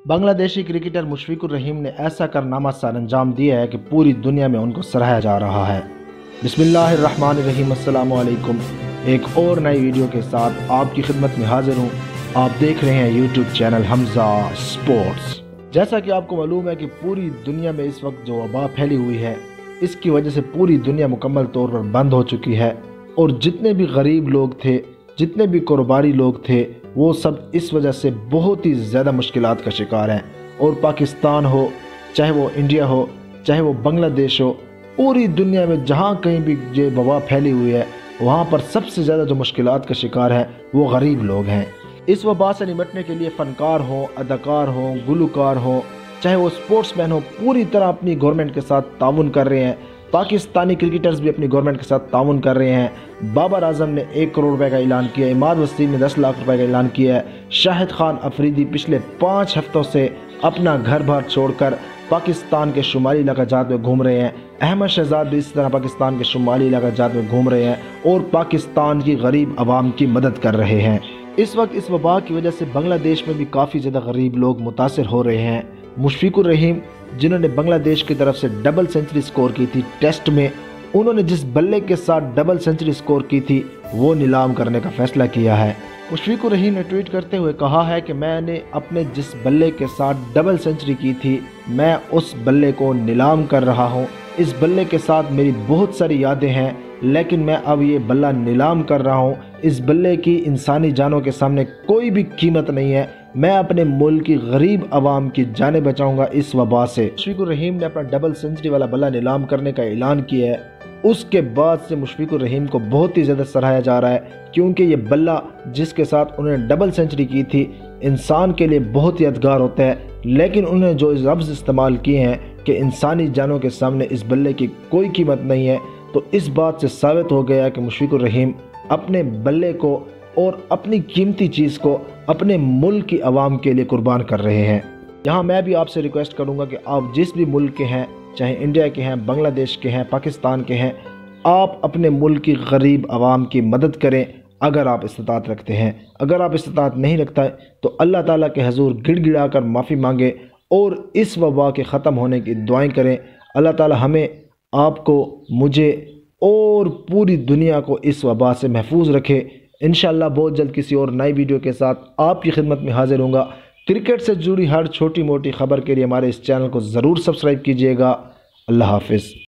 Bangladeshi cricketer Mushfiq रहीम ने ऐसा कारनामा सर अंजाम दिया है कि पूरी दुनिया में उनको सराहा जा रहा है। बिस्मिल्लाहिर्रहमानिर्रहीम, अस्सलामु अलैकुम। एक और नई वीडियो के साथ आपकी खिदमत में हाजिर हूँ। आप देख रहे हैं यूट्यूब चैनल हमजा स्पोर्ट्स। जैसा कि आपको मालूम है कि पूरी दुनिया में इस वक्त जो वबा फैली हुई है, इसकी वजह से पूरी दुनिया मुकम्मल तौर पर बंद हो चुकी है और जितने भी गरीब लोग थे, जितने भी कारोबारी लोग थे, वो सब इस वजह से बहुत ही ज़्यादा मुश्किलात का शिकार हैं। और पाकिस्तान हो, चाहे वो इंडिया हो, चाहे वो बांग्लादेश हो, पूरी दुनिया में जहाँ कहीं भी ये वबा फैली हुई है, वहाँ पर सबसे ज़्यादा जो मुश्किलात का शिकार हैं वो गरीब लोग हैं। इस वबा से निपटने के लिए फ़नकार हों, अदाकार हों, गुलकार हों, चाहे वो स्पोर्ट्समैन हो, पूरी तरह अपनी गवर्नमेंट के साथ ताउन कर रहे हैं। पाकिस्तानी क्रिकेटर्स भी अपनी गवर्नमेंट के साथ ताउन कर रहे हैं। बाबर आजम ने 1 करोड़ रुपए का ऐलान किया, इमाद वसीम ने 10 लाख रुपए का ऐलान किया है। शाहिद खान अफरीदी पिछले 5 हफ्तों से अपना घर बार छोड़कर पाकिस्तान के शुमाली इलाका जात में घूम रहे हैं। अहमद शहजाद भी इस तरह पाकिस्तान के शुमाली इलाका जात में घूम रहे हैं और पाकिस्तान की गरीब आवाम की मदद कर रहे हैं। इस वक्त इस वबा की वजह से बांग्लादेश में भी काफ़ी ज़्यादा गरीब लोग मुतासर हो रहे हैं। मुशफीक रहीम, जिन्होंने बांग्लादेश की तरफ से डबल सेंचुरी स्कोर की थी टेस्ट में, उन्होंने जिस बल्ले के साथ डबल सेंचुरी स्कोर की थी वो नीलाम करने का फैसला किया है। मुशफीक रहीम ने ट्वीट करते हुए कहा है कि मैंने अपने जिस बल्ले के साथ डबल सेंचुरी की थी, मैं उस बल्ले को नीलाम कर रहा हूँ। इस बल्ले के साथ मेरी बहुत सारी यादें हैं, लेकिन मैं अब ये बल्ला नीलाम कर रहा हूँ। इस बल्ले की इंसानी जानों के सामने कोई भी कीमत नहीं है। मैं अपने मुल्क की गरीब आवाम की जानें बचाऊंगा इस वबा से। मुशफीक रहीम ने अपना डबल सेंचुरी वाला बल्ला नीलाम करने का ऐलान किया है। उसके बाद से मुशफीक रहीम को बहुत ही ज़्यादा सराहा जा रहा है, क्योंकि ये बल्ला जिसके साथ उन्होंने डबल सेंचुरी की थी इंसान के लिए बहुत ही यादगार होता है। लेकिन उन्होंने जो लफ्ज़ इस्तेमाल किए हैं कि इंसानी जानों के सामने इस बल्ले की कोई कीमत नहीं है, तो इस बात से साबित हो गया कि मुशफीक रहीम अपने बल्ले को और अपनी कीमती चीज़ को अपने मुल्क की आवाम के लिए कुर्बान कर रहे हैं। यहाँ मैं भी आपसे रिक्वेस्ट करूँगा कि आप जिस भी मुल्क के हैं, चाहे इंडिया के हैं, बांग्लादेश के हैं, पाकिस्तान के हैं, आप अपने मुल्क की गरीब आवाम की मदद करें अगर आप इस्तात रखते हैं। अगर आप इस्तात नहीं रखता है तो अल्लाह ताला के हजूर गिड़गिड़ा कर माफ़ी मांगे और इस वबा के ख़त्म होने की दुआएं करें। अल्लाह ताला हमें, आपको, मुझे और पूरी दुनिया को इस वबा से महफूज रखे। इंशाअल्लाह बहुत जल्द किसी और नई वीडियो के साथ आपकी खिदमत में हाजिर होऊंगा। क्रिकेट से जुड़ी हर छोटी मोटी खबर के लिए हमारे इस चैनल को ज़रूर सब्सक्राइब कीजिएगा। अल्लाह हाफिज़।